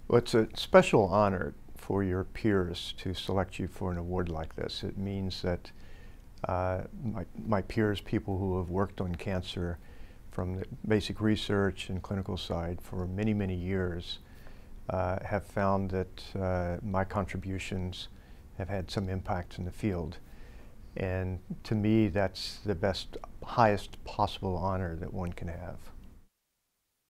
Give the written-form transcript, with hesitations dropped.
Well, it's a special honor for your peers to select you for an award like this. It means that my peers, people who have worked on cancer from the basic research and clinical side for many, many years, have found that my contributions have had some impact in the field. And to me, that's the highest possible honor that one can have.